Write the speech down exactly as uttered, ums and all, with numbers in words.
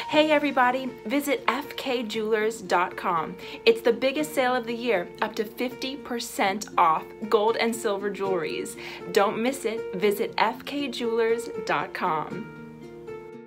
Hey everybody, visit f k jewelers dot com. It's the biggest sale of the year, up to fifty percent off gold and silver jewelries. Don't miss it, visit f k jewelers dot com.